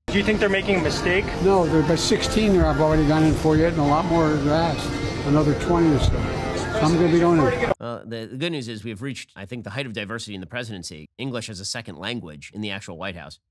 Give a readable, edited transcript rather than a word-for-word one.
Do you think they're making a mistake? No, there are about 16 there I've already gone in for yet, and a lot more are asked. Another 20 or so. So I'm going to be going in. The good news is we've reached, I think, the height of diversity in the presidency. English as a second language in the actual White House.